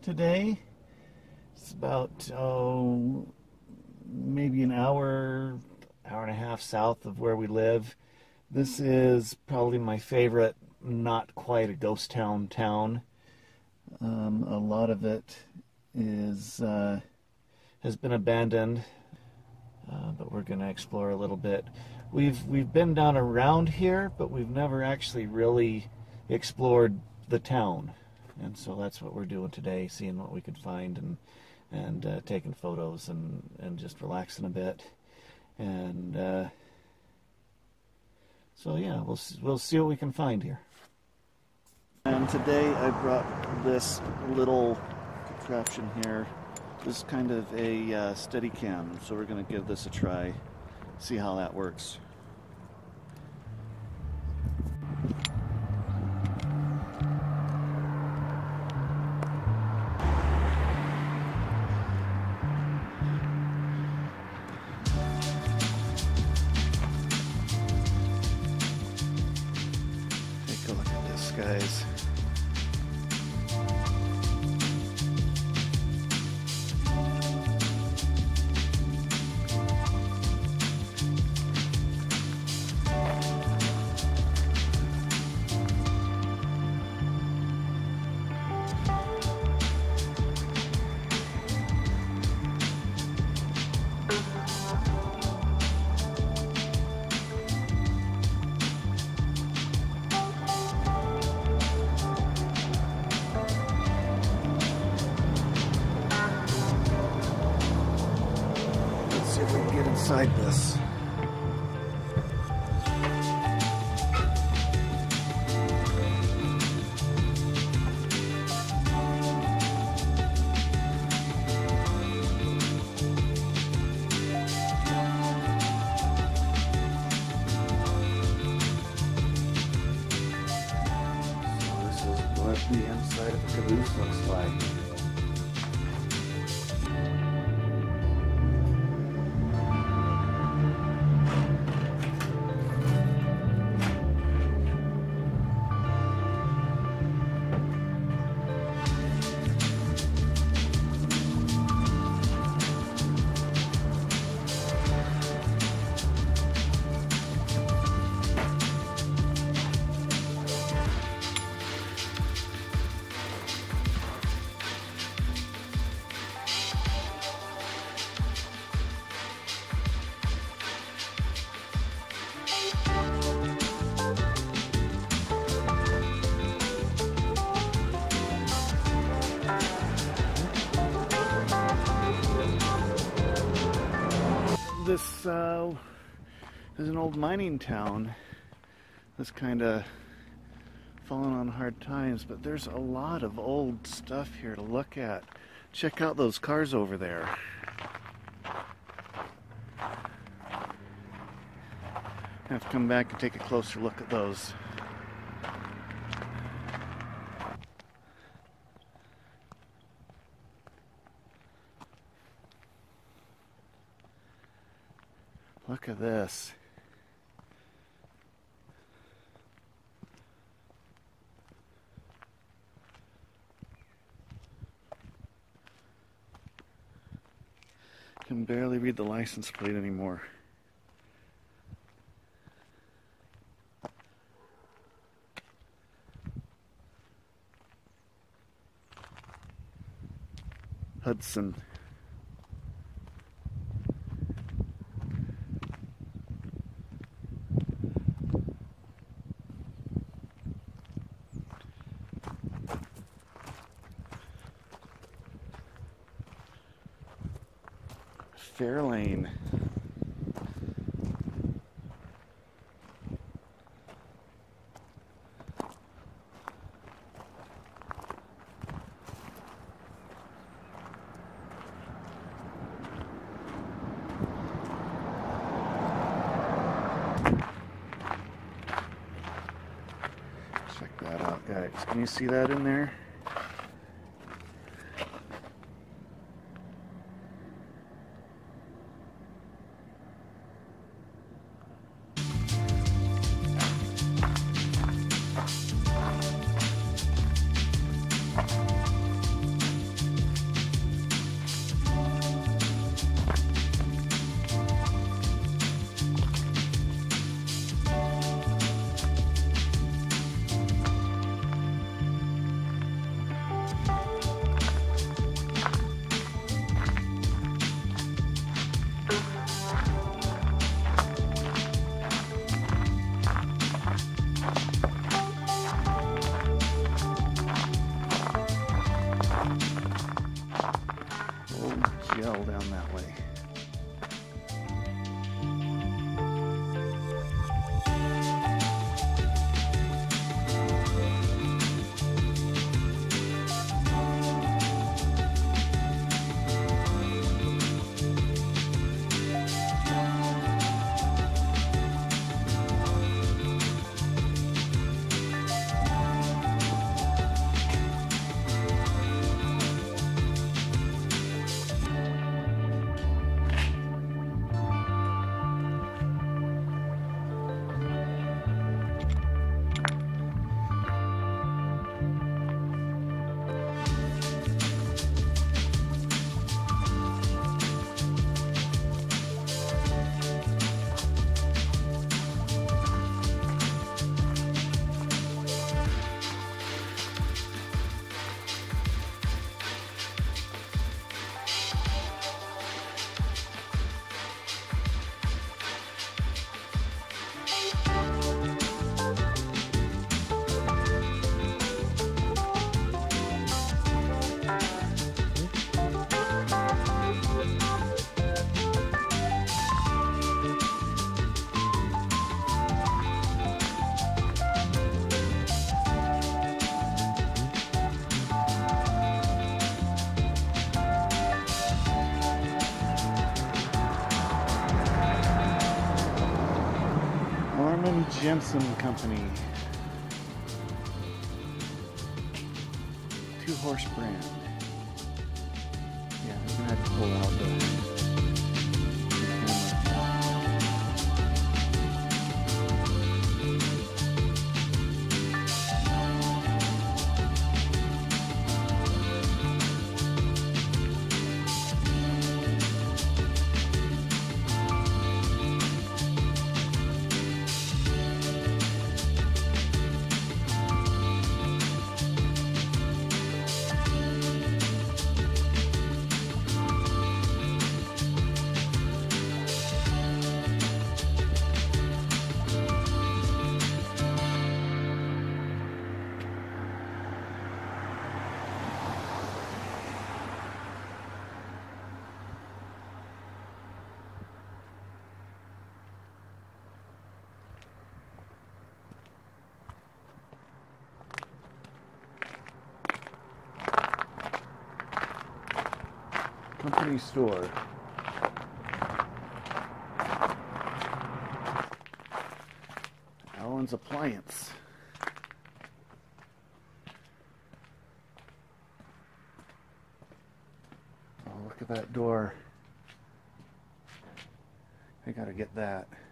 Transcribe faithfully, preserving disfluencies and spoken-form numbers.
today. It's about, oh, maybe an hour, hour and a half south of where we live. This is probably my favorite, not quite a ghost town town. Um, a lot of it is uh, has been abandoned, uh, but we're going to explore a little bit. We've we've been down around here, but we've never actually really explored the town, and so that's what we're doing today, seeing what we could find and and uh, taking photos and and just relaxing a bit, and uh, so yeah, we'll we'll see what we can find here. And today I brought this little contraption here. This is kind of a uh, Steadicam, so we're going to give this a try, see how that works. Take a look at this, guys. See if we can get inside this. So this is what the inside of a caboose looks like. This uh, is an old mining town that's kind of fallen on hard times, but there's a lot of old stuff here to look at. Check out those cars over there. I have to come back and take a closer look at those. Look at this. Can barely read the license plate anymore. Hudson. Fairlane. Check that out, guys. Can you see that in there? Yell down that way. Norman Jensen Company. Two horse brand. Yeah, I'm gonna have to pull out the camera. Company store. Allen's Appliance. Oh, look at that door. I gotta get that.